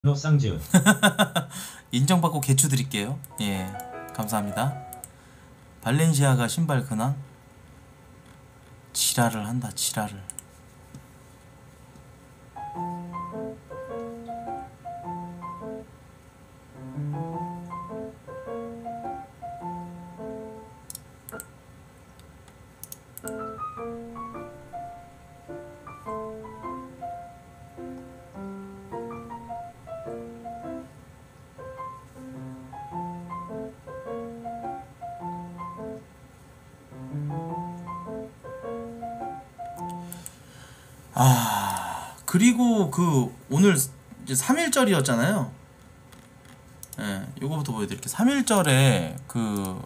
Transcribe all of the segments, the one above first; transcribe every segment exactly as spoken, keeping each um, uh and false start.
너 쌍지은 인정받고 개추 드릴게요. 예, 감사합니다. 발렌시아가 신발 근황? 지랄을 한다, 지랄을. 아, 그리고 그 오늘 이제 삼일절이었잖아요. 예, 요거부터 보여드릴게요. 삼일절에 그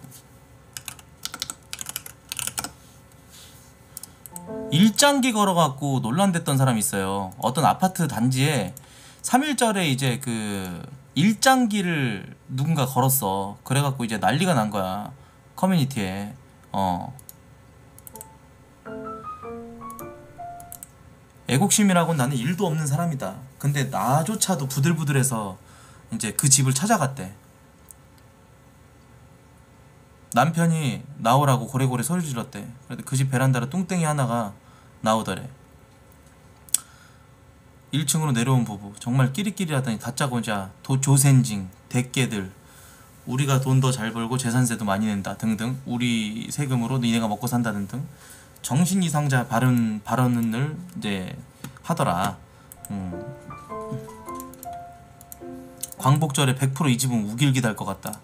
일장기 걸어갖고 논란됐던 사람이 있어요. 어떤 아파트 단지에 삼일절에 이제 그 일장기를 누군가 걸었어. 그래갖고 이제 난리가 난 거야, 커뮤니티에. 어. 애국심이라고는 나는 일도 없는 사람이다. 근데 나조차도 부들부들해서 이제 그 집을 찾아갔대. 남편이 나오라고 고래고래 소리 질렀대. 그래도 그 집 베란다로 뚱땡이 하나가 나오더래. 일 층으로 내려온 부부, 정말 끼리끼리하더니 다짜고짜 도 조센징 대깨들, 우리가 돈 더 잘 벌고 재산세도 많이 낸다 등등, 우리 세금으로 니네가 먹고 산다 등등 정신 이상자 발언, 발언을 이제 하더라. 음. 광복절에 백 퍼센트 이 집은 우길기 달 것 같다.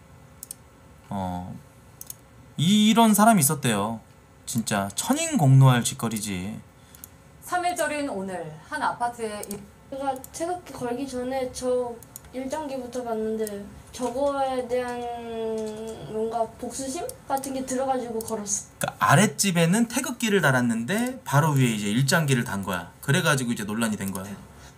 어, 이런 사람이 있었대요. 진짜 천인공노할 짓거리지. 삼일절인 오늘 한 아파트에 제가 태극기 걸기 전에 저 일장기부터 봤는데 저거에 대한 뭔가 복수심 같은 게 들어가지고 걸었어. 그러니까 아랫집에는 태극기를 달았는데 바로 위에 이제 일장기를 단 거야. 그래가지고 이제 논란이 된 거야.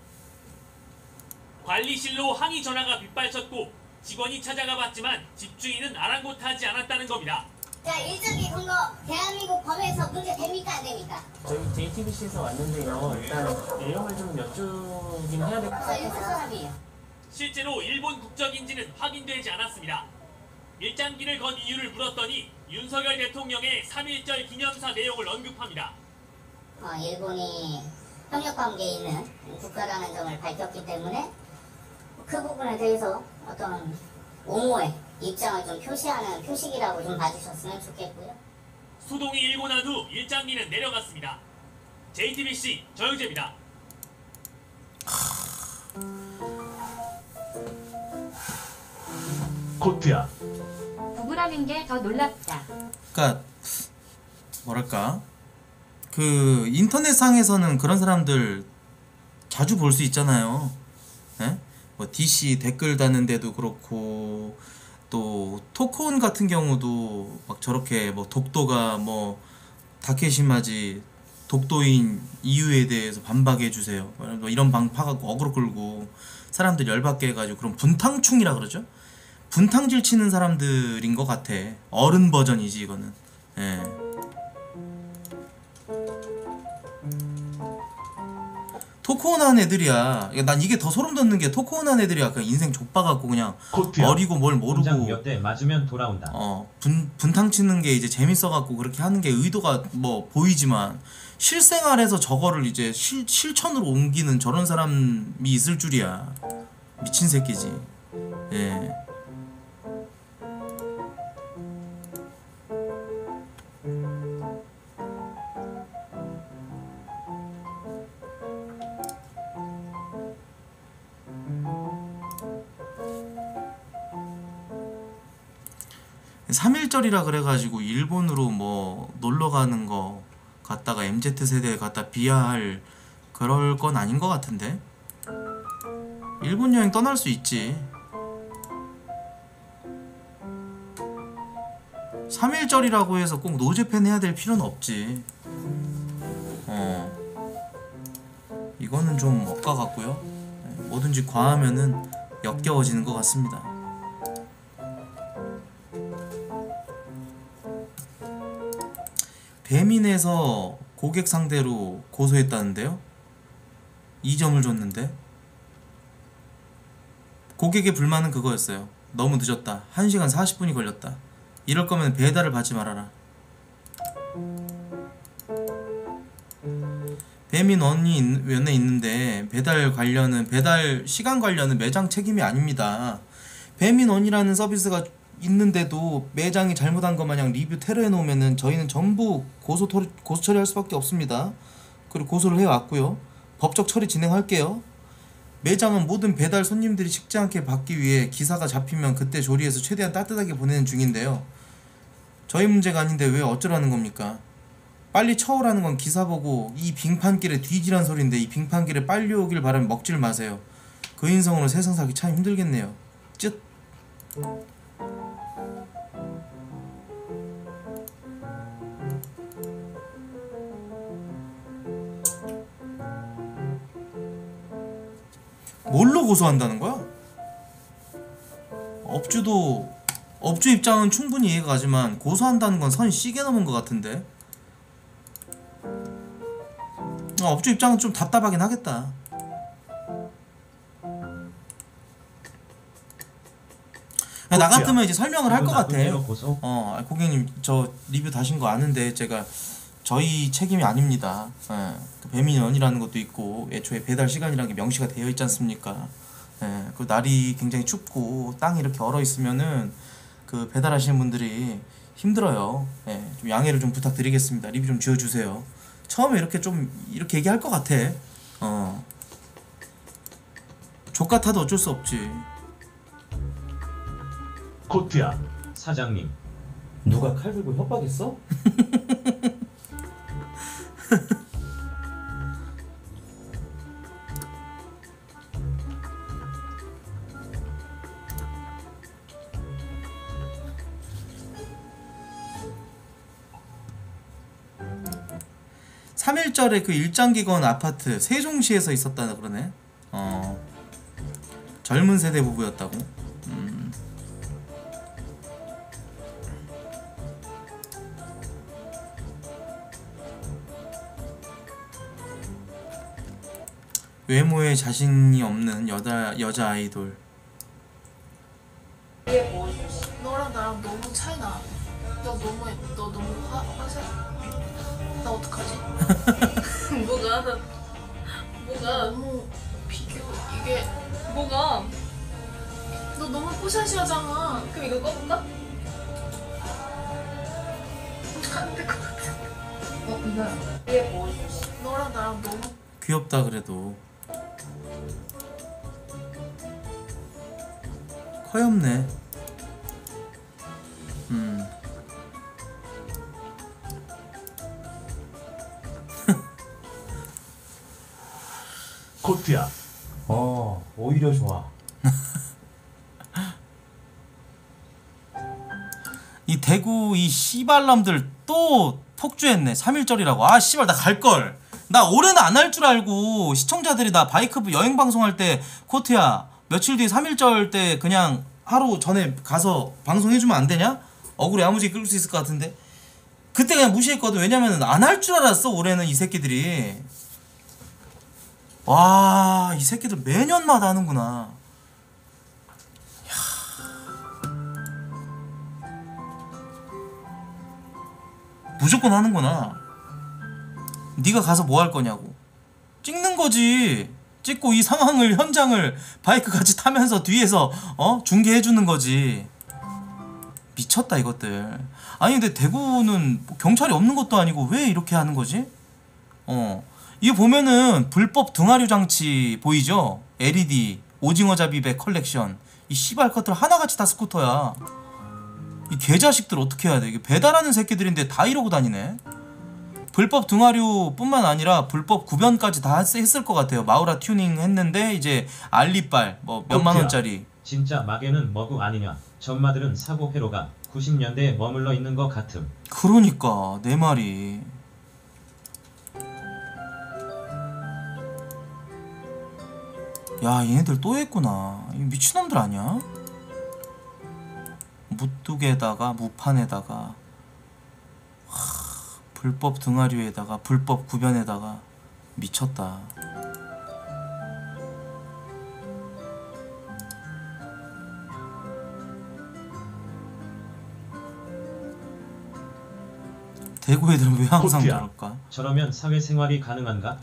관리실로 항의 전화가 빗발쳤고 직원이 찾아가 봤지만 집주인은 아랑곳하지 않았다는 겁니다. 자, 일정기 근거 대한민국 법에서 문제 됩니까 안 됩니까? 저희 제이티비씨에서 왔는데요. 일단 내용을 좀 여쭈긴 해야 될 것 저 같아요. 일본 사람이에요. 실제로 일본 국적인지는 확인되지 않았습니다. 일장기를 건 이유를 물었더니 윤석열 대통령의 삼일절 기념사 내용을 언급합니다. 어, 일본이 협력관계에 있는 국가라는 점을 밝혔기 때문에 그 부분에 대해서 어떤 옹호의 입장을 좀 표시하는 표식이라고 좀 봐주셨으면 좋겠고요. 소동이 일고 난 후 일장기는 내려갔습니다. 제이티비씨 저유재입니다. 코트야 부부라는 게 더 놀랍다. 그러니까 뭐랄까, 그 인터넷상에서는 그런 사람들 자주 볼 수 있잖아요. 예? 뭐 디씨 댓글 다는데도 그렇고, 또 토크온 같은 경우도 막 저렇게 뭐 독도가 뭐 다케시마지 독도인 이유에 대해서 반박해 주세요, 뭐 이런 방 파갖고 어그로 끌고 사람들 열받게 해가지고, 그런 분탕충이라 그러죠. 분탕질 치는 사람들인 것 같아. 어른 버전이지 이거는. 예. 토크온한 애들이야. 난 이게 더 소름 돋는 게, 토크온한 애들이야. 그냥 인생 족봐갖고 그냥 코트야. 어리고 뭘 모르고 몇 대 맞으면 돌아온다. 어, 분, 분탕 치는 게 이제 재밌어갖고 그렇게 하는 게 의도가 뭐 보이지만, 실생활에서 저거를 이제 실, 실천으로 옮기는 저런 사람이 있을 줄이야. 미친 새끼지. 예. 삼일절이라 그래가지고 일본으로 뭐 놀러가는 거 갔다가 엠지세대에 갖다 비하할 그럴 건 아닌 것 같은데. 일본 여행 떠날 수 있지. 삼일절이라고 해서 꼭 노제팬 해야 될 필요는 없지. 어, 이거는 좀 억까 같고요. 뭐든지 과하면은 역겨워지는 것 같습니다. 배민에서 고객 상대로 고소했다는데요? 이 점을 줬는데 고객의 불만은 그거였어요. 너무 늦었다. 한 시간 사십 분이 걸렸다. 이럴 거면 배달을 받지 말아라. 배민 원이 면에 있는데 배달 관련은 배달 시간 관련은 매장 책임이 아닙니다. 배민 원이라는 서비스가 있는데도 매장이 잘못한 것 마냥 리뷰 테러해 놓으면은 저희는 전부 고소 토, 고소 처리할 수밖에 없습니다. 그리고 고소를 해왔고요. 법적 처리 진행할게요. 매장은 모든 배달 손님들이 식지 않게 받기 위해 기사가 잡히면 그때 조리해서 최대한 따뜻하게 보내는 중인데요. 저희 문제가 아닌데 왜 어쩌라는 겁니까? 빨리 쳐오라는 건 기사 보고 이 빙판길에 뒤지란 소린데 이 빙판길에 빨리 오길 바라면 먹질 마세요. 그 인성으로 세상 살기 참 힘들겠네요. 쯧. 뭘로 고소한다는 거야? 업주도 업주 입장은 충분히 이해가 가지만 고소한다는 건 선 시계 넘은 것 같은데. 어, 업주 입장은 좀 답답하긴 하겠다. 나 같으면 이제 설명을 할 것 같아. 어, 고객님 저 리뷰 다신 거 아는데 제가 저희 책임이 아닙니다. 예, 그 배민연이라는 것도 있고 애초에 배달 시간이라는 게 명시가 되어 있지 않습니까? 예, 그 날이 굉장히 춥고 땅이 이렇게 얼어 있으면은 그 배달하시는 분들이 힘들어요. 예, 좀 양해를 좀 부탁드리겠습니다. 리뷰 좀 지어주세요. 처음에 이렇게 좀 이렇게 얘기할 것 같아. 어, 족같아도 어쩔 수 없지. 코트야 사장님 누가 칼 들고 협박했어? 삼일절에 그 일장기건 아파트 세종시에서 있었다 그러네. 어, 젊은 세대 부부였다고. 음. 외모에 자신이 없는 여자 여자 아이돌. 너랑 나랑 너무 차이 나. 너 너무 너 너무 화 화사. 나 어떡하지? 뭐가 뭐가 너무 비교 이게 뭐가 너 너무 뽀샤시하잖아. 그럼 이거 꺼볼까? 안 될 것 같아. 어 이거야. 이게 뭐? 너랑 나랑 너무 귀엽다 그래도. 커엽네. 음. 코트야 어 오히려 좋아. 이 대구 이 씨발놈들 또 폭주했네. 삼일절이라고. 아 씨발 나 갈걸. 나 올해는 안 할 줄 알고 시청자들이 나 바이크부 여행 방송할 때 코트야 며칠 뒤에 삼일절 때 그냥 하루 전에 가서 방송해주면 안 되냐? 억울해 야무지게 끌 수 있을 것 같은데. 그때 그냥 무시했거든. 왜냐면은 안 할 줄 알았어 올해는 이 새끼들이. 와, 이 새끼들 매년마다 하는구나. 무조건 하는구나. 네가 가서 뭐 할 거냐고. 찍는 거지. 찍고 이 상황을 현장을 바이크 같이 타면서 뒤에서 어 중계해 주는 거지. 미쳤다 이것들. 아니 근데 대구는 경찰이 없는 것도 아니고 왜 이렇게 하는 거지? 어. 이거 보면은 불법 등하류 장치 보이죠? 엘이디 오징어 잡이백 컬렉션. 이 씨발 것들 하나같이 다 스쿠터야. 이 개자식들 어떻게 해야 돼? 이게 배달하는 새끼들인데 다 이러고 다니네. 불법 등하류 뿐만 아니라 불법 구변까지 다 했을 것 같아요. 마우라 튜닝 했는데 이제 알리빨 뭐 몇만 원짜리. 진짜 마개는 머구 아니냐. 전마들은 사고 회로가 구십 년대에 머물러 있는 것 같음. 그러니까 내 말이. 야 얘네들 또 했구나. 미친놈들 아니야? 무뚝에다가 무판에다가 하, 불법 등하류에다가 불법 구변에다가 미쳤다. 대구 애들은 왜 항상 코트야. 저럴까? 저러면 사회생활이 가능한가?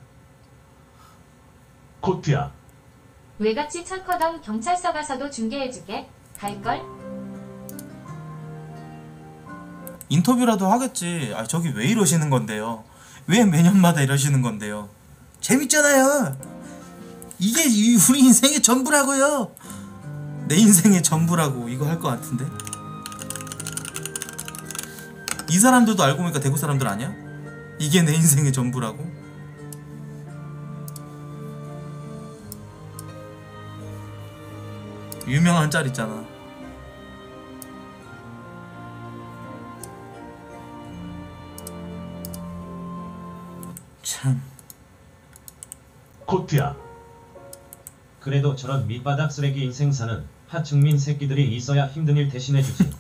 코트야. 외갓집 철커던 경찰서 가서도 중계해주게. 갈걸? 인터뷰라도 하겠지. 아 저기 왜 이러시는 건데요? 왜 매년마다 이러시는 건데요? 재밌잖아요. 이게 이- 우리 인생의 전부라고요. 내 인생의 전부라고 이거 할 것 같은데. 이 사람들도 알고 보니까 대구 사람들 아니야? 이게 내 인생의 전부라고? 유명한 짤 있잖아. 참. 코트야. 그래도 저런 밑바닥 쓰레기 인생 사는 하층민 새끼들이 있어야 힘든 일 대신해주지.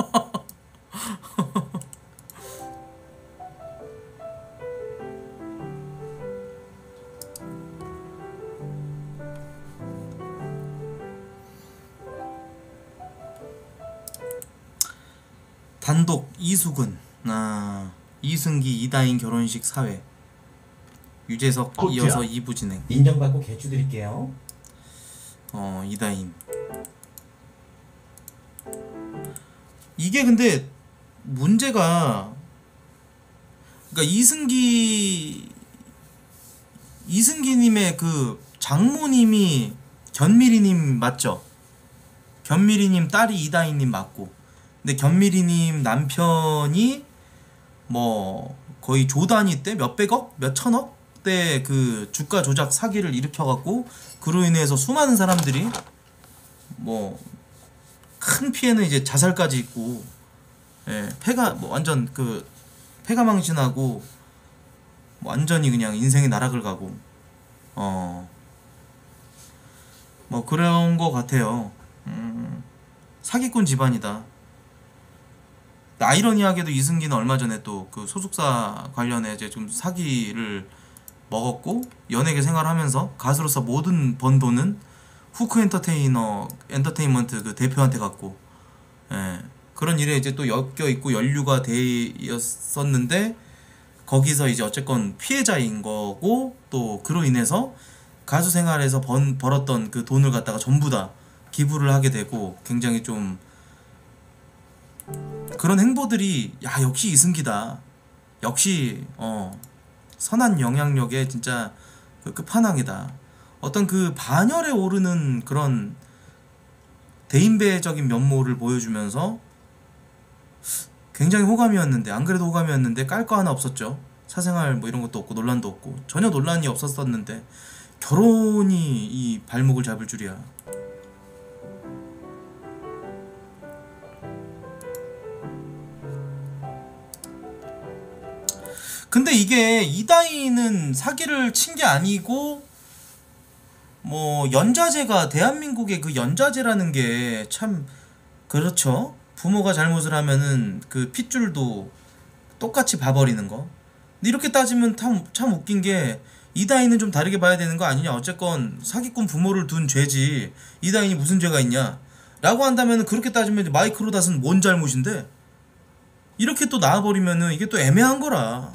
단독 이수근, 아 이승기 이다인 결혼식 사회. 유재석 코트야. 이어서 이 부 진행. 인정받고 개추 드릴게요. 어 이다인. 이게 근데 문제가 그러니까 이승기 이승기님의 그 장모님이 견미리님 맞죠? 견미리님 딸이 이다인님 맞고, 근데 견미리님 남편이 뭐 거의 조 단위 때 몇백억, 몇천억 대 그 주가 조작 사기를 일으켜갖고 그로 인해서 수많은 사람들이 뭐 큰 피해는 이제 자살까지 있고, 예, 폐가 뭐 완전 그 폐가 망신하고 완전히 그냥 인생의 나락을 가고 어 뭐 그런 거 같아요. 음, 사기꾼 집안이다. 아이러니하게도 이승기는 얼마 전에 또 그 소속사 관련해 이제 좀 사기를 먹었고, 연예계 생활하면서 가수로서 모든 번 돈은 후크 엔터테이너 엔터테인먼트 그 대표한테 갔고, 예, 그런 일에 이제 또 엮여 있고 연루가 되었었는데, 거기서 이제 어쨌건 피해자인 거고, 또 그로 인해서 가수 생활에서 번, 벌었던 그 돈을 갖다가 전부 다 기부를 하게 되고, 굉장히 좀 그런 행보들이 야 역시 이승기다, 역시 어 선한 영향력의 진짜 그 끝판왕이다. 어떤 그 반열에 오르는 그런 대인배적인 면모를 보여주면서 굉장히 호감이었는데, 안 그래도 호감이었는데 깔 거 하나 없었죠. 사생활 뭐 이런 것도 없고 논란도 없고 전혀 논란이 없었었는데 결혼이 이 발목을 잡을 줄이야. 근데 이게 이다희는 사기를 친 게 아니고 뭐 연좌제가 대한민국의 그 연좌제라는 게 참 그렇죠. 부모가 잘못을 하면은 그 핏줄도 똑같이 봐버리는 거. 근데 이렇게 따지면 참, 참 웃긴 게 이다희는 좀 다르게 봐야 되는 거 아니냐. 어쨌건 사기꾼 부모를 둔 죄지 이다희는 무슨 죄가 있냐 라고 한다면, 그렇게 따지면 마이크 로닷은 뭔 잘못인데, 이렇게 또 나와버리면은 이게 또 애매한 거라.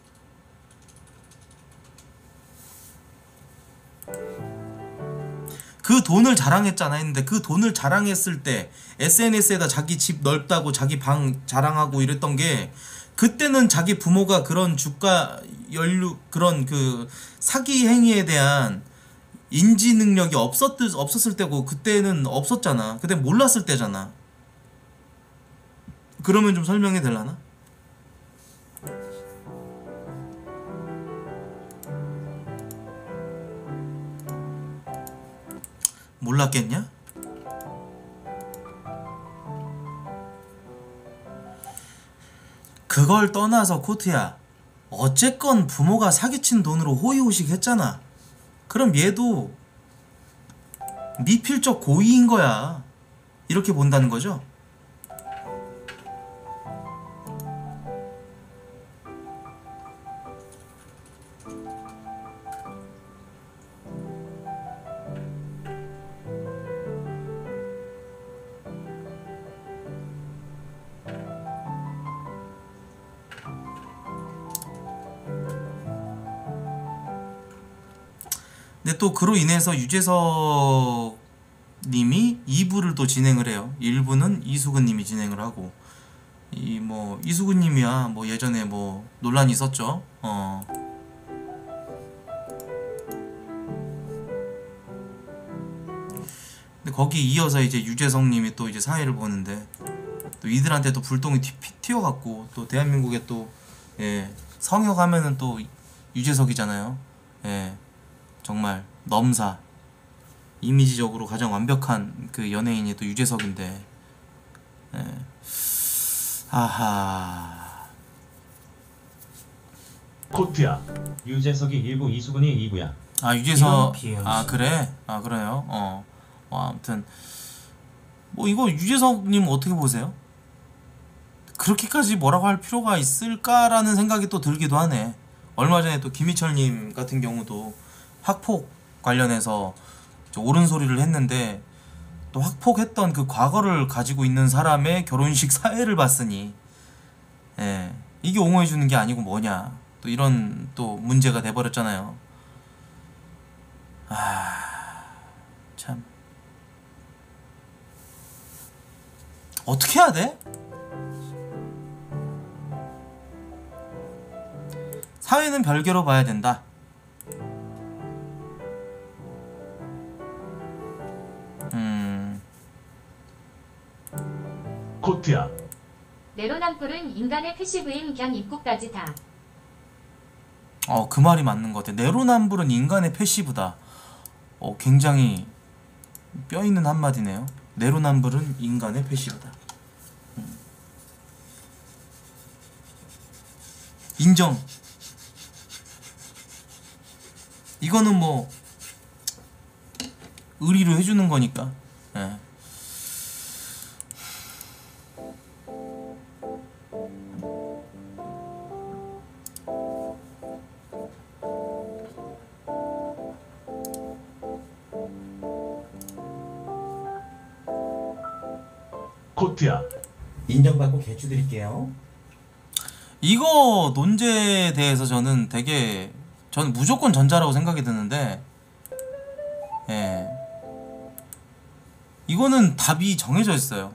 그 돈을 자랑했잖아 했는데, 그 돈을 자랑했을 때 에스엔에스에다 자기 집 넓다고 자기 방 자랑하고 이랬던 게, 그때는 자기 부모가 그런 주가 연루 그런 그 사기 행위에 대한 인지 능력이 없었, 없었을 때고, 그때는 없었잖아. 그때 몰랐을 때잖아. 그러면 좀 설명이 되려나? 몰랐겠냐? 그걸 떠나서 코트야, 어쨌건 부모가 사기친 돈으로 호의호식 했잖아. 그럼 얘도 미필적 고의인 거야. 이렇게 본다는 거죠? 근데 또 그로 인해서 유재석 님이 이 부를 또 진행을 해요. 일 부는 이수근 님이 진행을 하고, 이 뭐 이수근 님이야 뭐 예전에 뭐 논란이 있었죠. 어. 근데 거기 이어서 이제 유재석 님이 또 이제 사회를 보는데, 또 이들한테 또 불똥이 튀, 튀어갖고, 또 대한민국에 또 예, 성역하면은 또 유재석이잖아요. 예, 정말 넘사, 이미지적으로 가장 완벽한 그 연예인이 또 유재석인데, 예. 아하. 코트야. 유재석이 일 부, 이수근이 이 부야. 아 유재석. 이런 아 그래? 아 그래요? 어. 어 아무튼 뭐 이거 유재석님 어떻게 보세요? 그렇게까지 뭐라고 할 필요가 있을까라는 생각이 또 들기도 하네. 얼마 전에 또 김희철님 같은 경우도 학폭 관련해서 옳은 소리를 했는데, 또 학폭했던 그 과거를 가지고 있는 사람의 결혼식 사회를 봤으니, 예, 이게 옹호해주는 게 아니고 뭐냐, 또 이런 또 문제가 돼버렸잖아요. 아, 참 어떻게 해야 돼? 사회는 별개로 봐야 된다. 음. 코트야. 내로남불은 인간의 패시브임 그냥 입구까지 다. 어, 그 말이 맞는 것 같아. 내로남불은 인간의 패시브다. 어, 굉장히 뼈 있는 한마디네요. 내로남불은 인간의 패시브다. 음. 인정. 이거는 뭐 의리로 해주는 거니까. 예. 코트야. 인정받고 개추 드릴게요. 이거 논제에 대해서 저는 되게, 저는 무조건 전자라고 생각이 드는데, 예, 이거는 답이 정해져 있어요.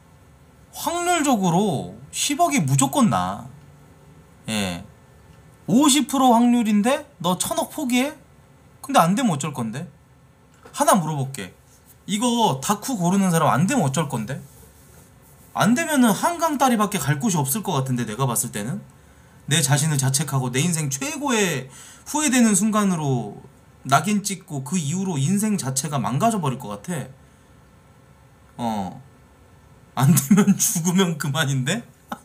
확률적으로 십억이 무조건 나. 예, 오십 퍼센트 확률인데 너 천억 포기해? 근데 안 되면 어쩔 건데? 하나 물어볼게. 이거 다쿠 고르는 사람 안 되면 어쩔 건데? 안 되면은 한강 다리밖에 갈 곳이 없을 것 같은데, 내가 봤을 때는 내 자신을 자책하고 내 인생 최고의 후회되는 순간으로 낙인 찍고 그 이후로 인생 자체가 망가져 버릴 것 같아. 어, 안 되면 죽으면 그만인데?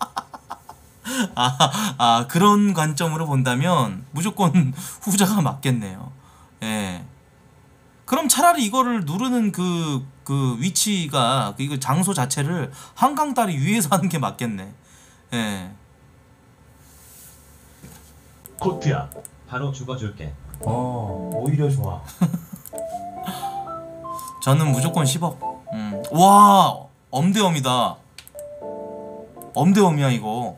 아, 아 그런 관점으로 본다면 무조건 후자가 맞겠네요. 예. 그럼 차라리 이거를 누르는 그, 그 위치가, 그 장소 자체를 한강 다리 위에서 하는 게 맞겠네. 예. 코트야. 바로 죽어줄게. 어, 오히려 좋아. 저는 무조건 십억. 음. 와, 엄대엄이다. 엄대엄이야 이거.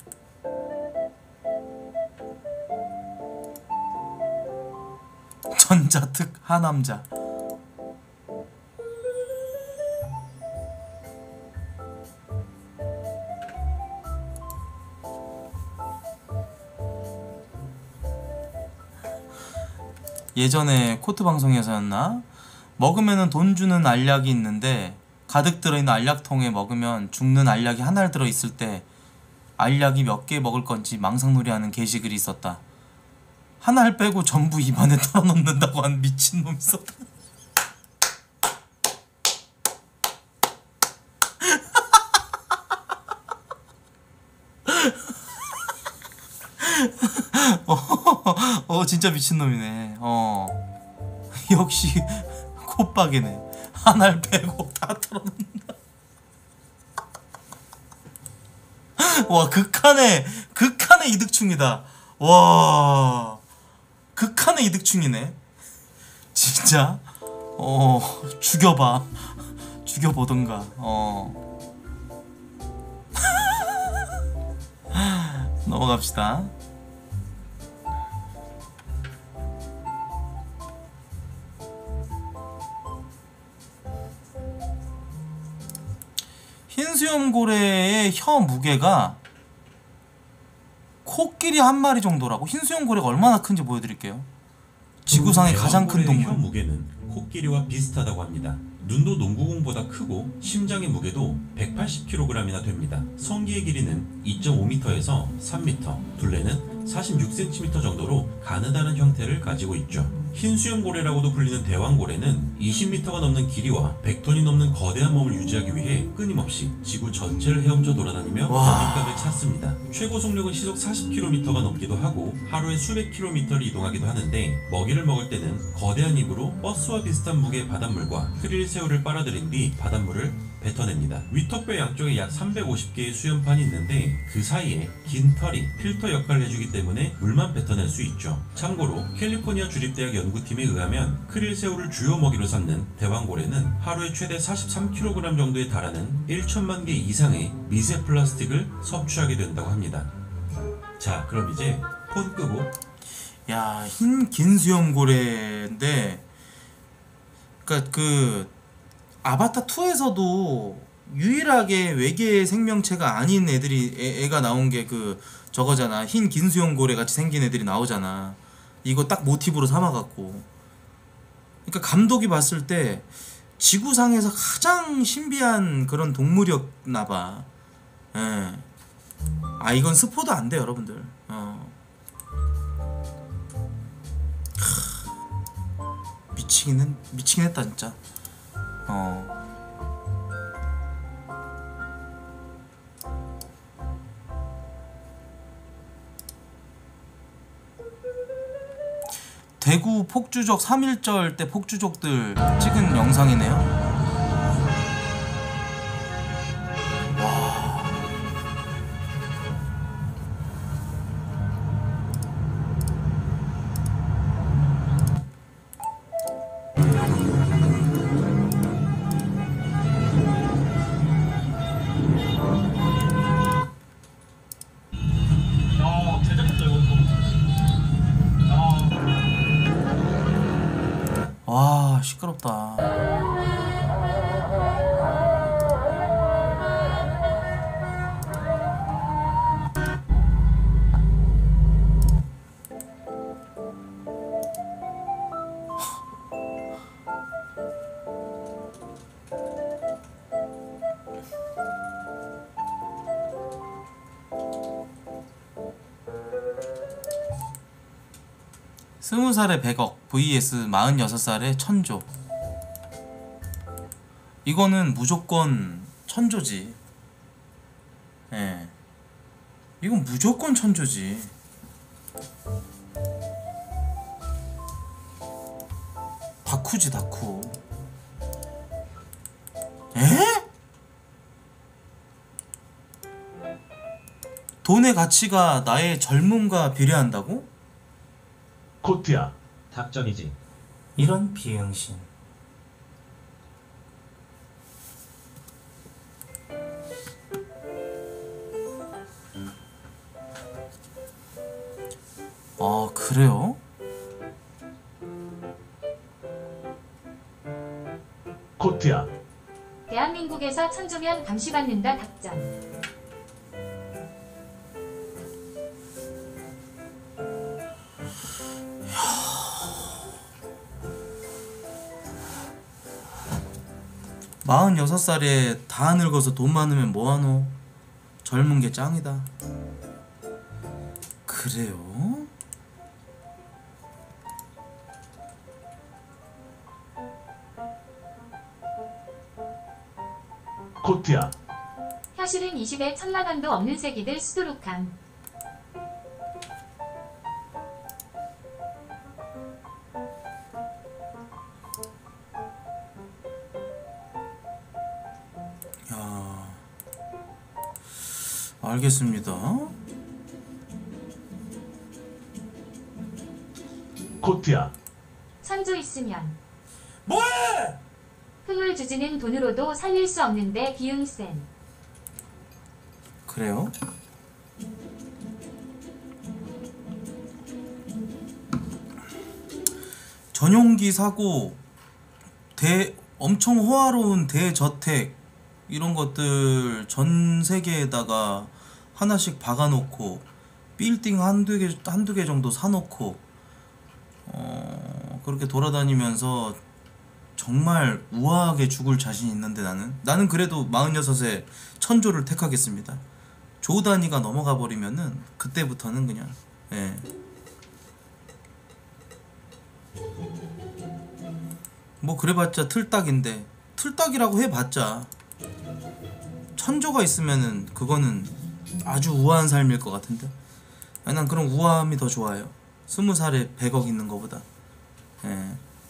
전자특 하남자. 예전에 코트 방송에서였나? 먹으면은 돈 주는 알약이 있는데 가득 들어있는 알약통에 먹으면 죽는 알약이 하나 들어있을 때 알약이 몇 개 먹을 건지 망상놀이하는 게시글이 있었다. 하나를 빼고 전부 입안에 털어놓는다고 한 미친놈 있었다. 어, 어 진짜 미친놈이네. 어 역시 콧박이네. 하나를 빼고 다 털어놓는다. 와, 극한의 극한의 이득충이다. 와, 극한의 이득충이네. 진짜. 어, 죽여봐. 죽여보던가. 어. 넘어갑시다. 흰수염고래의 혀 무게가 코끼리 한 마리 정도라고? 흰수염고래가 얼마나 큰지 보여드릴게요. 지구상의 가장 큰 대왕고래의 동물. 혀 무게는 코끼리와 비슷하다고 합니다. 눈도 농구공보다 크고 심장의 무게도 백팔십 킬로그램이나 됩니다. 성기의 길이는 이 점 오 미터에서 삼 미터, 둘레는 사십육 센티미터 정도로 가느다란 형태를 가지고 있죠. 흰수염고래라고도 불리는 대왕고래는 이십 미터가 넘는 길이와 백 톤이 넘는 거대한 몸을 유지하기 위해 끊임없이 지구 전체를 헤엄쳐 돌아다니며 먹잇감을 찾습니다. 최고 속력은 시속 사십 킬로미터가 넘기도 하고 하루에 수백 킬로미터를 이동하기도 하는데, 먹이를 먹을 때는 거대한 입으로 버스와 비슷한 무게의 바닷물과 크릴 새우를 빨아들인 뒤 바닷물을 뱉어냅니다. 위턱뼈 양쪽에 약 삼백오십 개의 수염판이 있는데 그 사이에 긴 털이 필터 역할을 해주기 때문에 물만 뱉어낼 수 있죠. 참고로 캘리포니아 주립대학 연구팀에 의하면 크릴 새우를 주요 먹이로 삼는 대왕고래는 하루에 최대 사십삼 킬로그램 정도에 달하는 천만 개 이상의 미세 플라스틱을 섭취하게 된다고 합니다. 자, 그럼 이제 폰 끄고. 야, 흰 긴 수염고래인데, 그니까 그 아바타 투에서도 유일하게 외계 생명체가 아닌 애들이 애, 애가 나온 게 그 저거잖아. 흰 긴 수염고래 같이 생긴 애들이 나오잖아. 이거 딱 모티브로 삼아갖고. 그러니까 감독이 봤을 때 지구상에서 가장 신비한 그런 동물이었나봐. 예. 아, 이건 스포도 안 돼, 여러분들. 어. 하, 미치긴 했, 미치긴 했다 진짜. 어. 대구 폭주족 삼 일절 때 폭주족들 찍은 영상이네요. 와. 와, 시끄럽다. 스무 살에 백억 vs 마흔여섯 살에 천조. 이거는 무조건 천조지. 예. 이건 무조건 천조지. 다쿠지 다쿠. 에? 돈의 가치가 나의 젊음과 비례한다고? 코트야, 닭전이지. 이런 비응신. 아, 그래요? 코트야. 대한민국에서 천조면 감시받는다 닭전. 마흔여섯 살에 다 늙어서 돈 많으면 뭐하노? 젊은 게 짱이다. 그래요? 코트야. 혀실은 이십에 천만 원도 없는 새끼들 수두룩함. 야, 알겠습니다. 코트야. 천조 있으면 뭐해? 흥물주지는 돈으로도 살릴 수 없는데 비응센. 그래요? 전용기 사고 대 엄청 호화로운 대저택 이런 것들 전 세계에다가 하나씩 박아놓고 빌딩 한두 개, 한두 개 정도 사놓고 어, 그렇게 돌아다니면서 정말 우아하게 죽을 자신 있는데 나는 나는 그래도 마흔여섯에 천조를 택하겠습니다. 조 단위가 넘어가 버리면은 그때부터는 그냥 예. 뭐 그래봤자 틀딱인데 틀딱이라고 해봤자 천조가 있으면은 그거는 아주 우아한 삶일 것 같은데 아니, 난 그런 우아함이 더 좋아요. 스무 살에 백억 있는 거보다. 예.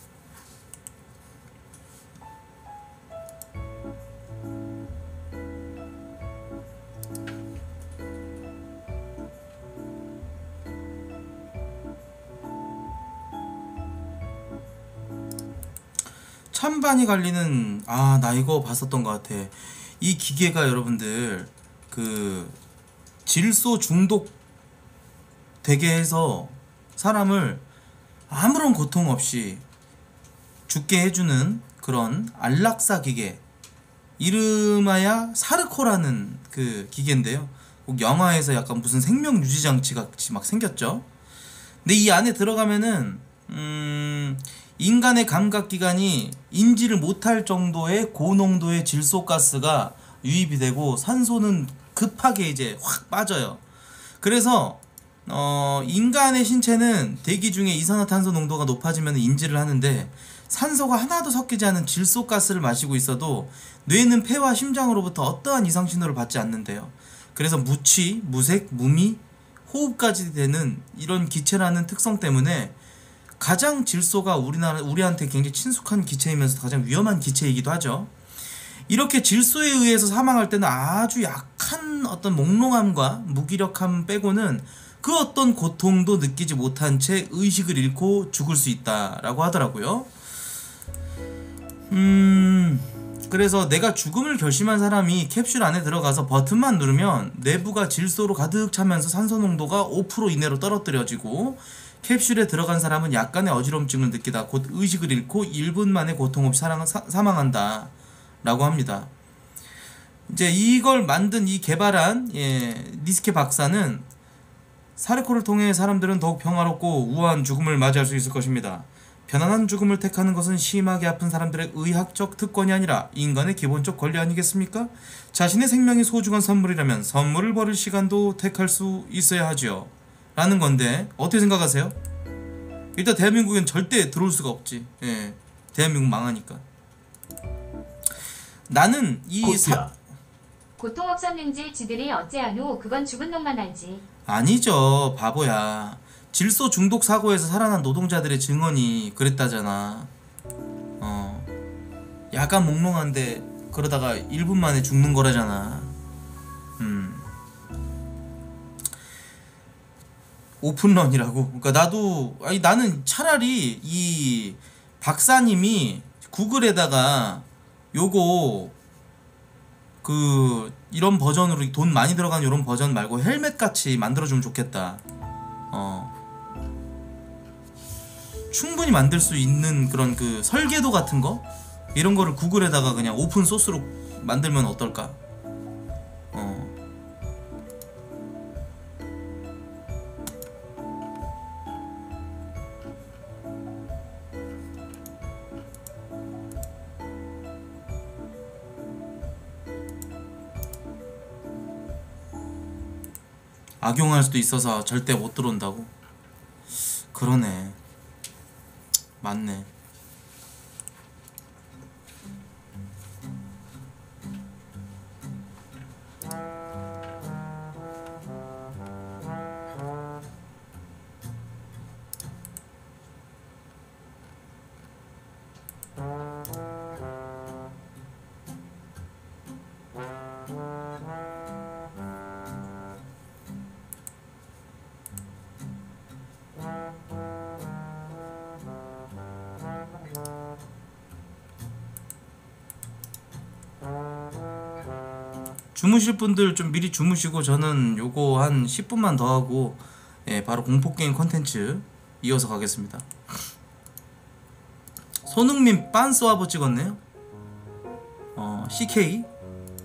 찬반이 갈리는 아 나 이거 봤었던 것 같아. 이 기계가 여러분들 그 질소 중독 되게 해서 사람을 아무런 고통 없이 죽게 해주는 그런 안락사 기계, 이름하야 사르코라는 그 기계인데요. 꼭 영화에서 약간 무슨 생명 유지 장치 같이 막 생겼죠. 근데 이 안에 들어가면은 음 인간의 감각기관이 인지를 못할 정도의 고농도의 질소가스가 유입이 되고 산소는 급하게 이제 확 빠져요. 그래서 어, 인간의 신체는 대기 중에 이산화탄소 농도가 높아지면 인지를 하는데 산소가 하나도 섞이지 않은 질소가스를 마시고 있어도 뇌는 폐와 심장으로부터 어떠한 이상신호를 받지 않는데요. 그래서 무취, 무색, 무미, 호흡까지 되는 이런 기체라는 특성 때문에 가장 질소가 우리나라, 우리한테 굉장히 친숙한 기체이면서 가장 위험한 기체이기도 하죠. 이렇게 질소에 의해서 사망할 때는 아주 약한 어떤 몽롱함과 무기력함 빼고는 그 어떤 고통도 느끼지 못한 채 의식을 잃고 죽을 수 있다라고 하더라고요. 음... 그래서 내가 죽음을 결심한 사람이 캡슐 안에 들어가서 버튼만 누르면 내부가 질소로 가득 차면서 산소 농도가 오 퍼센트 이내로 떨어뜨려지고 캡슐에 들어간 사람은 약간의 어지럼증을 느끼다 곧 의식을 잃고 일 분 만에 고통 없이 사랑, 사, 사망한다 라고 합니다. 이제 이걸 만든 이 개발한 예, 니스케 박사는 사르코를 통해 사람들은 더욱 평화롭고 우아한 죽음을 맞이할 수 있을 것입니다. 편안한 죽음을 택하는 것은 심하게 아픈 사람들의 의학적 특권이 아니라 인간의 기본적 권리 아니겠습니까? 자신의 생명이 소중한 선물이라면 선물을 버릴 시간도 택할 수 있어야 하지요. 라는 건데 어떻게 생각하세요? 일단 대한민국엔 절대 들어올 수가 없지. 예, 대한민국 망하니까. 나는 이 사... 고통 없었는지 지들이 어째하노? 그건 죽은 놈만 알지. 아니죠 바보야. 질소 중독 사고에서 살아난 노동자들의 증언이 그랬다잖아. 어, 약간 몽롱한데 그러다가 일 분 만에 죽는 거라잖아. 음. 오픈런이라고. 그러니까 나도 아니 나는 차라리 이 박사님이 구글에다가 요거 그 이런 버전으로 돈 많이 들어간 이런 버전 말고 헬멧 같이 만들어주면 좋겠다. 어. 충분히 만들 수 있는 그런 그 설계도 같은 거 이런 거를 구글에다가 그냥 오픈 소스로 만들면 어떨까? 어. 악용할 수도 있어서 절대 못 들어온다고? 그러네. 맞네. 주무실 분들 좀 미리 주무시고 저는 요거 한 십 분만 더 하고 예, 바로 공포게임 컨텐츠 이어서 가겠습니다. 손흥민 빤스와보 찍었네요. 어, 씨케이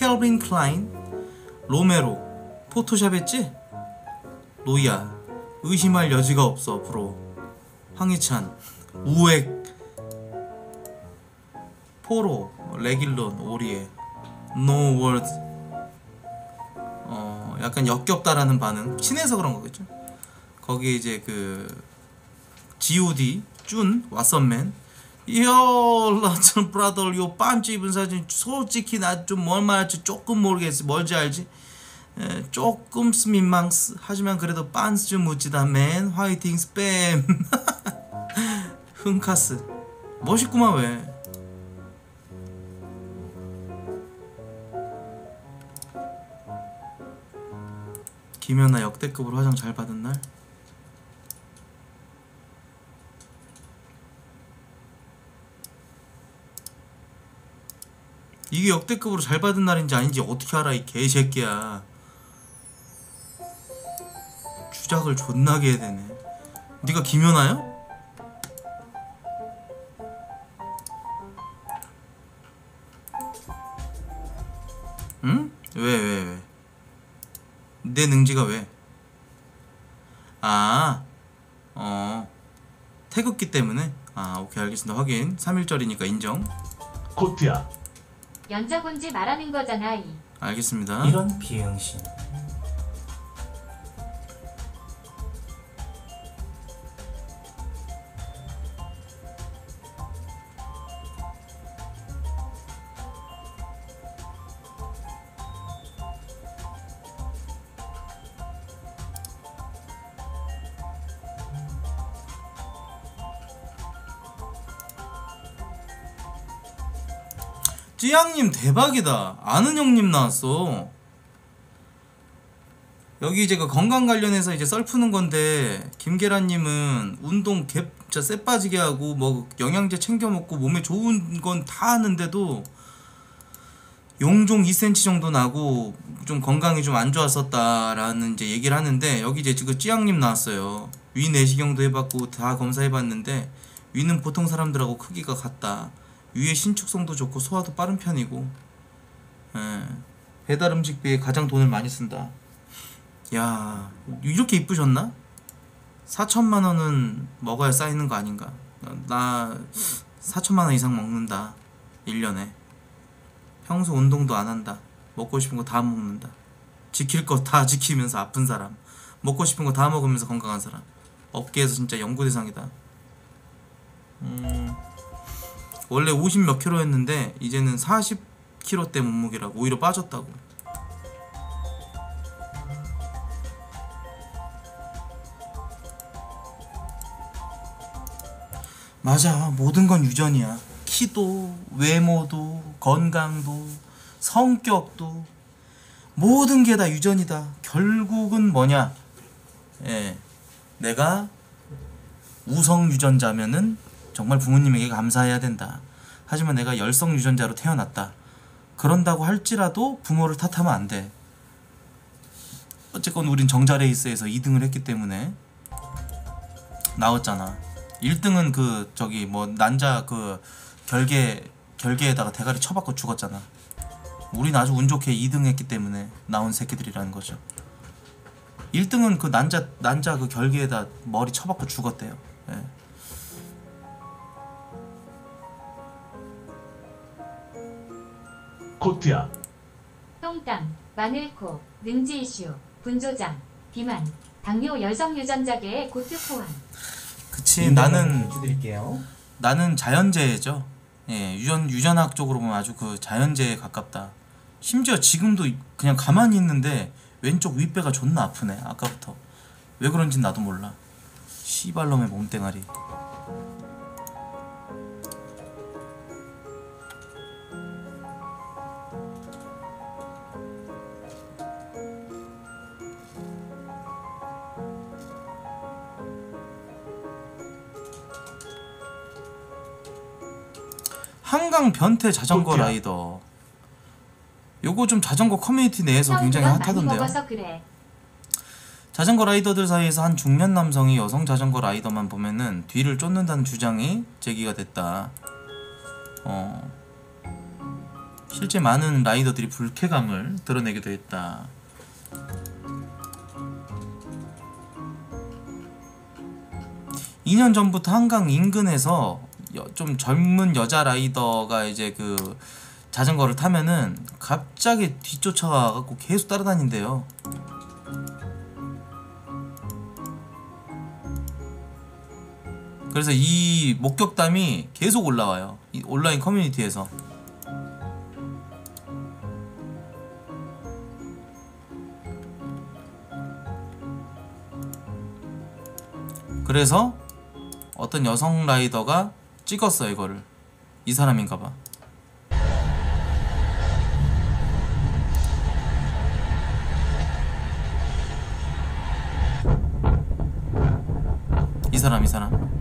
켈빈 클라인, 로메로, 포토샵 했지? 로이야, 의심할 여지가 없어 브로. 황희찬, 우엑, 포로, 레길론, 오리에, 노 월드. 어 약간 역겹다라는 반응. 친해서 그런 거겠죠. 거기에 이제 그 지오디, 준, 왓썸맨. 요 라튼 브라더 요 빤지 입은 사진 솔직히 나 좀 뭘 말할지 조금 모르겠어. 뭘지 알지? 에, 조금 민망스. 하지만 그래도 빤스 좀 묻지다 맨. 화이팅 스팸. 흥카스 멋있구만. 왜 김연아 역대급으로 화장 잘 받은 날? 이게 역대급으로 잘 받은 날인지 아닌지 어떻게 알아 이 개새끼야. 주작을 존나게 해야 되네. 네가 김연아야? 응? 왜 왜 왜? 내 능지가 왜? 아, 어 태극기 때문에? 아 오케이 알겠습니다. 확인. 삼일절이니까 인정. 코트야. 연자본지 말하는 거잖아. 이. 알겠습니다. 이런 비응신. 찌양님 대박이다. 아는 형님 나왔어. 여기 이제 그 건강 관련해서 이제 썰 푸는 건데, 김계란님은 운동 개 진짜 쎄 빠지게 하고 뭐 영양제 챙겨 먹고 몸에 좋은 건 다 하는데도 용종 이 센티미터 정도 나고 좀 건강이 좀 안 좋았었다라는 이제 얘기를 하는데, 여기 이제 지금 찌양님 나왔어요. 위 내시경도 해봤고 다 검사해봤는데 위는 보통 사람들하고 크기가 같다. 위의 신축성도 좋고 소화도 빠른 편이고, 예. 배달 음식비에 가장 돈을 많이 쓴다. 야, 이렇게 이쁘셨나? 사천만 원은 먹어야 쌓이는 거 아닌가? 나 사천만 원 이상 먹는다. 일 년에. 평소 운동도 안 한다. 먹고 싶은 거 다 먹는다. 지킬 거 다 지키면서 아픈 사람. 먹고 싶은 거 다 먹으면서 건강한 사람. 업계에서 진짜 연구 대상이다. 음... 원래 오십 몇 킬로였는데 이제는 사십 킬로대 몸무게라고. 오히려 빠졌다고. 맞아, 모든 건 유전이야. 키도, 외모도, 건강도, 성격도 모든 게 다 유전이다. 결국은 뭐냐? 예, 내가 우성 유전자면은 정말 부모님에게 감사해야 된다. 하지만 내가 열성 유전자로 태어났다. 그런다고 할지라도 부모를 탓하면 안 돼. 어쨌건 우린 정자레이스에서 이 등을 했기 때문에 나왔잖아. 일 등은 그 저기 뭐 난자 그 결계 결계에다가 대가리 쳐박고 죽었잖아. 우린 아주 운 좋게 이 등 했기 때문에 나온 새끼들이라는 거죠. 일 등은 그 난자 난자 그 결계에다 머리 쳐박고 죽었대요. 예. 코트야. 똥땀, 마늘코, 능지 이슈, 분조장, 비만, 당뇨 여성 유전자계의 고트 포함. 그치, 나는 나는 자연재해죠. 예, 유전 유전학 쪽으로 보면 아주 그 자연재해에 가깝다. 심지어 지금도 그냥 가만히 있는데 왼쪽 윗배가 존나 아프네. 아까부터 왜 그런진 나도 몰라. 씨발놈의 몸뚱아리. 한강 변태 자전거 코트야. 라이더. 요거 좀 자전거 커뮤니티 내에서 형 굉장히 그건 많이 핫하던데요. 먹어서 그래. 자전거 라이더들 사이에서 한 중년 남성이 여성 자전거 라이더만 보면은 뒤를 쫓는다는 주장이 제기가 됐다. 어, 실제 많은 라이더들이 불쾌감을 드러내기도 했다. 이 년 전부터 한강 인근에서 여, 좀 젊은 여자 라이더가 이제 그 자전거를 타면은 갑자기 뒤쫓아가갖고 계속 따라다닌대요. 그래서 이 목격담이 계속 올라와요. 이 온라인 커뮤니티에서. 그래서 어떤 여성 라이더가 찍었어 이거를. 이 사람인가봐. 이 사람 이 사람.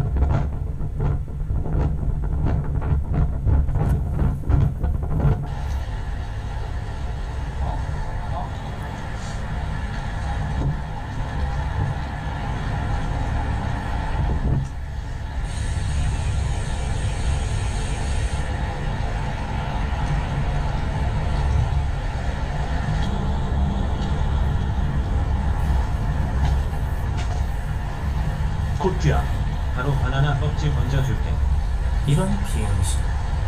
코트야, 바로 바나나 껍질 얹어줄게. 이런 비응신.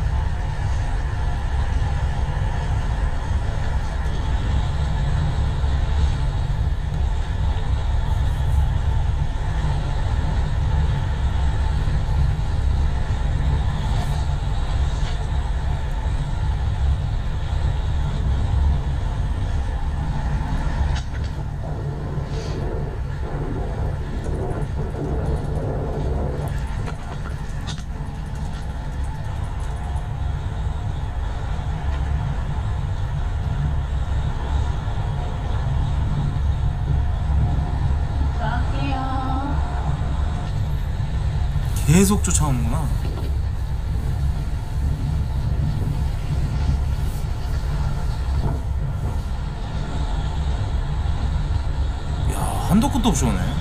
계속 쫓아오는구나. 야, 한도 끝도 없이 오네.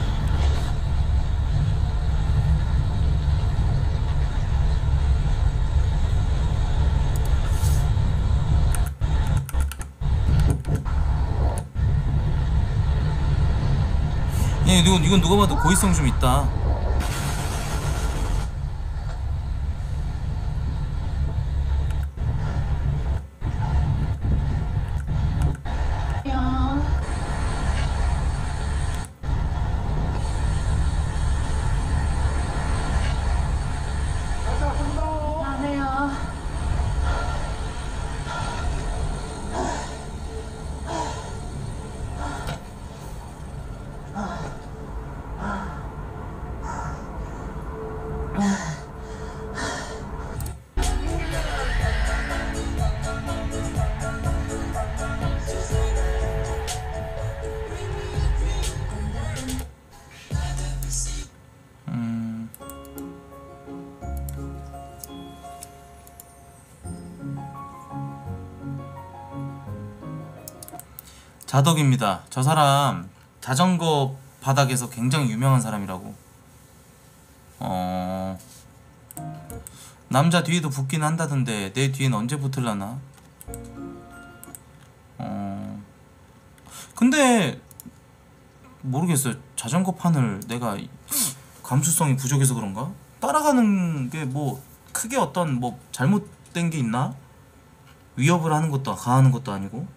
예, 이건, 이건 누가 봐도 고의성 좀 있다. 자덕입니다. 저 사람 자전거 바닥에서 굉장히 유명한 사람이라고. 어... 남자 뒤에도 붙긴 한다던데 내 뒤엔 언제 붙을라나? 어... 근데 모르겠어요. 자전거 판을 내가 감수성이 부족해서 그런가? 따라가는 게 뭐 크게 어떤 뭐 잘못된 게 있나? 위협을 하는 것도 가하는 것도 아니고.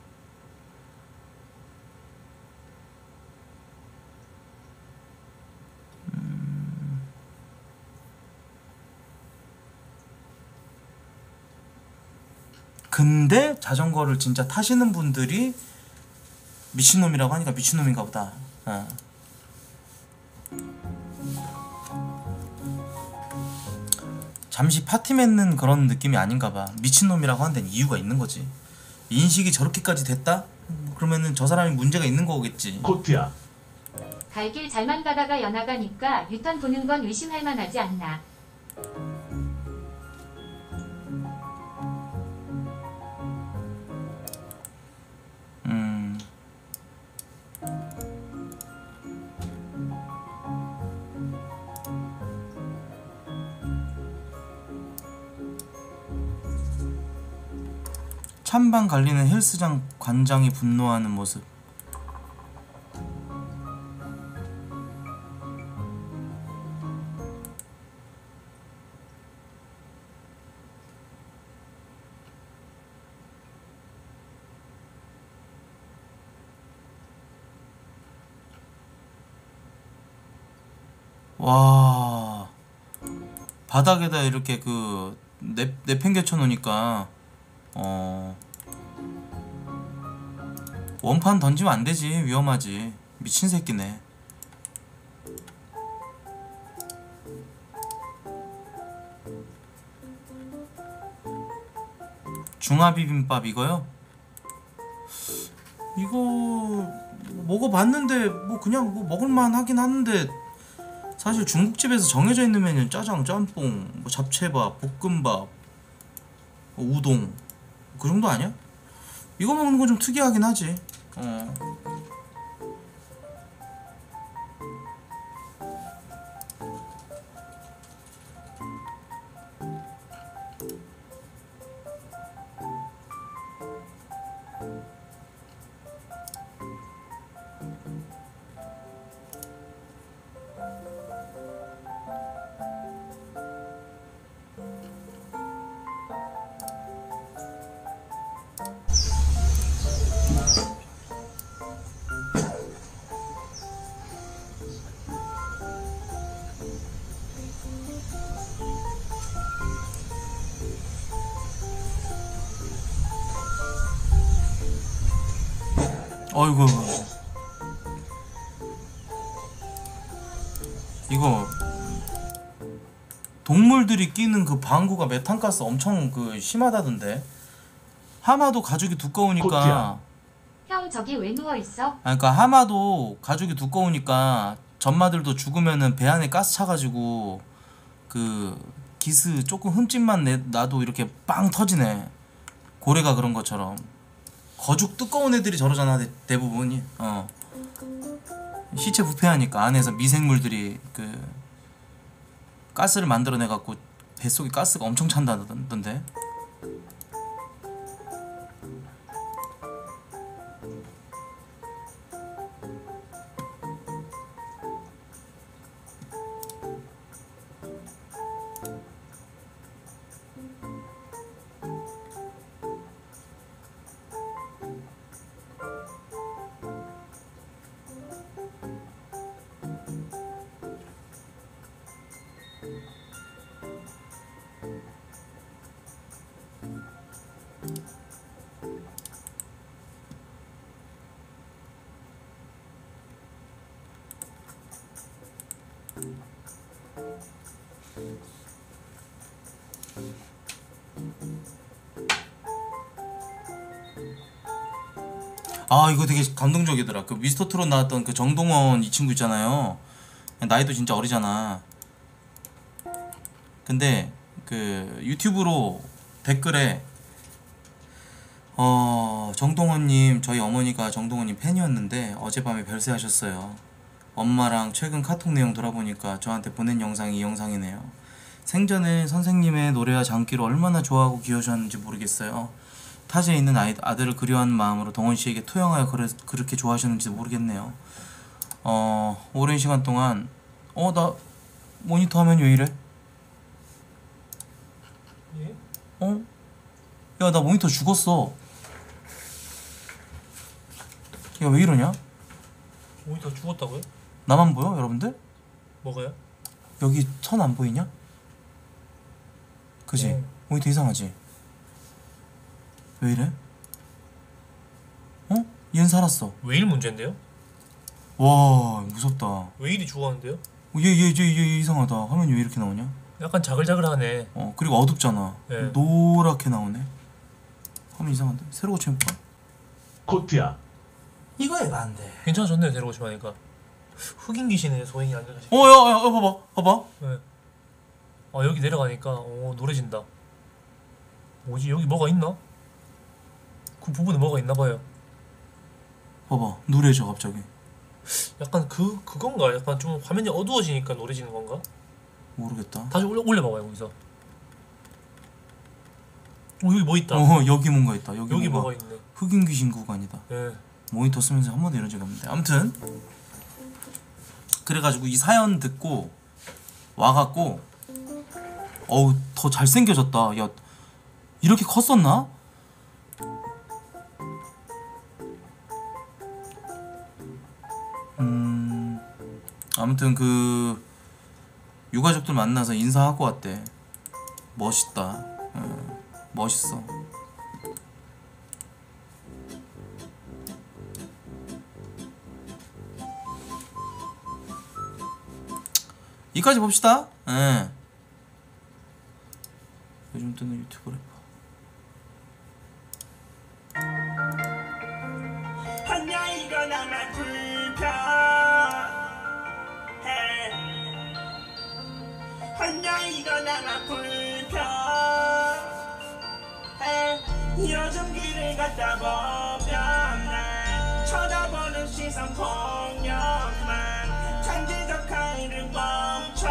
근데 자전거를 진짜 타시는 분들이 미친놈이라고 하니까 미친놈인가 보다. 어. 잠시 파티 맺는 그런 느낌이 아닌가 봐. 미친놈이라고 하는 데는 이유가 있는 거지. 인식이 저렇게까지 됐다? 그러면은 저 사람이 문제가 있는 거겠지. 코트야. 갈 길 잘만 가다가 연하가니까 유턴 보는 건 의심할 만하지 않나. 음. 찬반 갈리는 헬스장 관장이 분노하는 모습. 와, 바닥에다 이렇게 그 내, 내팽개쳐 놓으니까 어 원판 던지면 안 되지. 위험하지. 미친 새끼네. 중화비빔밥 이거요? 이거 먹어봤는데 뭐 그냥 뭐 먹을만 하긴 하는데, 사실 중국집에서 정해져 있는 메뉴는 짜장, 짬뽕, 뭐 잡채밥, 볶음밥, 뭐 우동 그 정도 아니야? 이거 먹는 건 좀 특이하긴 하지. 어. 어이구, 이거 동물들이 끼는 그 방구가 메탄가스 엄청 그 심하다던데. 하마도 가죽이 두꺼우니까. 형 저기 왜 누워있어? 아, 그러니까 하마도 가죽이 두꺼우니까 전마들도 죽으면은 배 안에 가스 차가지고 그 기스 조금 흠집만 내, 나도 이렇게 빵 터지네. 고래가 그런 것처럼. 거죽 두꺼운 애들이 저러잖아, 대, 대부분이. 어. 시체 부패하니까 안에서 미생물들이 그 가스를 만들어내 갖고 뱃속에 가스가 엄청 찬다던데. 아, 이거 되게 감동적이더라. 그 미스터 트롯 나왔던 그 정동원 이 친구 있잖아요. 나이도 진짜 어리잖아. 근데 그 유튜브로 댓글에 어 정동원님, 저희 어머니가 정동원님 팬이었는데 어젯밤에 별세하셨어요. 엄마랑 최근 카톡 내용 돌아보니까 저한테 보낸 영상이 이 영상이네요. 생전에 선생님의 노래와 장기를 얼마나 좋아하고 귀여워하셨는지 모르겠어요. 타지에 있는 아이, 아들을 그리워하는 마음으로 동원씨에게 투영하여 그래, 그렇게 좋아하셨는지도 모르겠네요. 어 오랜 시간 동안 어 나 모니터 화면이 왜 이래? 예? 어? 야, 나 모니터 죽었어. 야, 왜 이러냐? 모니터 죽었다고요? 나만 보여, 여러분들? 뭐가요? 여기 선 안 보이냐? 그지? 네. 모니터 이상하지? 왜 이래? 어? 얘는 살았어. 왜 일 문제인데요? 와, 무섭다. 왜 일이 죽었는데요? 얘, 얘, 얘, 얘 이상하다. 화면이 왜 이렇게 나오냐? 약간 자글자글하네. 어, 그리고 어둡잖아. 네. 노랗게 나오네. 화면 이상한데? 새로 고쳐볼까? 코트야. 이거 에반데. 괜찮아졌네요, 데려오시고 하니까. 흑인 귀신의 소행이 안 되나 싶. 어, 야, 야, 야, 봐봐, 봐봐. 네. 아, 여기 내려가니까 오, 노래진다. 뭐지? 여기 뭐가 있나? 그 부분에 뭐가 있나봐요. 봐봐, 노래져 갑자기. 약간 그 그건가? 약간 좀 화면이 어두워지니까 노래지는 건가? 모르겠다. 다시 올려 올려봐봐요 거기서. 어 여기 뭐 있다. 어 여기 뭔가 있다. 여기, 여기 뭔가 뭐가 있네. 흑인 귀신 구간이다. 예. 모니터 쓰면서 한 번도 이런 적이 없는데. 아무튼 그래가지고 이 사연 듣고 와갖고 어우 더 잘생겨졌다. 야 이렇게 컸었나? 음 아무튼 그 유가족들 만나서 인사하고 왔대. 멋있다. 어, 멋있어. 이까지 봅시다. 예. 요즘 뜨는 유튜브 래퍼. 하냐 이거 나만 불편해. 하냐 이거 나만 불편해. 요즘 길을 걷다 보면 날 쳐다보는 시선 폭력만 창제적 하이를 멈춰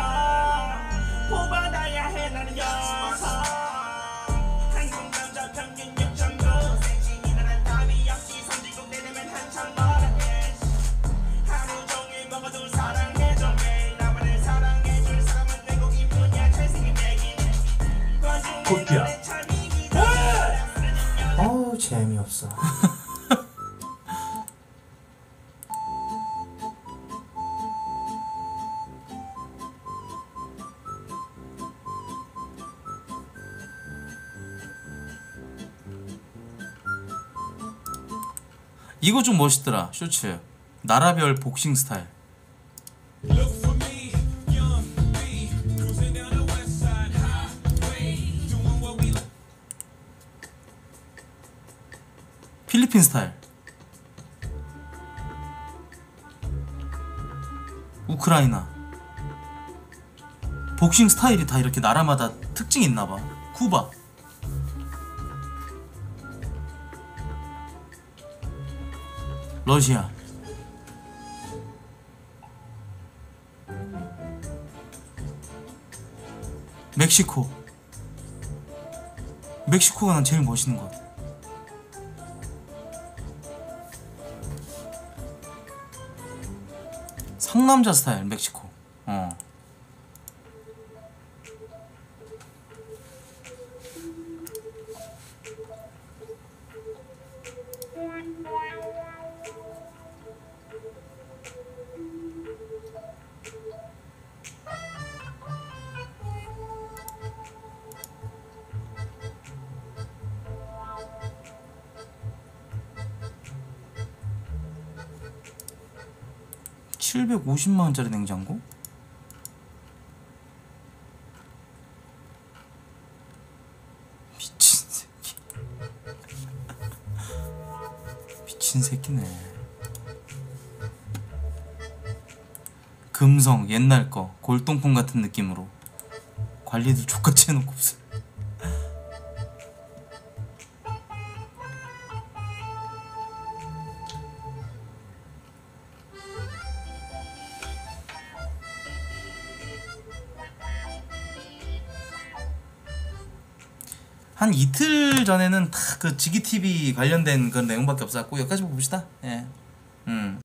뽑아놔야 해. 나는 여성 한국 남자 평균 육 점 구 센티미터란 답이 없이 선진국 내려면 한참 멀었네. 하루 종일 먹어도 사랑해줘. 매일 나만을 사랑해줄 사람은 외국인뿐이야. 잘생긴 백인은 코피야. 어우 재미없어. 이거 좀 멋있더라. 쇼츠 나라별 복싱 스타일. 필리핀 스타일. 우크라이나. 복싱 스타일이 다 이렇게 나라마다 특징이 있나봐. 쿠바. 러시아. 멕시코. 멕시코가 난 제일 멋있는 것 같아. 상남자 스타일 멕시코. 어. 칠백오십만 원짜리 냉장고? 미친 새끼. 미친 새끼네. 금성 옛날 거 골동품 같은 느낌으로 관리도 족같이 해놓고 있어. 한 이틀 전에는 다 그 지기티비 관련된 그런 내용밖에 없었고 여기까지 봅시다. 예. 음.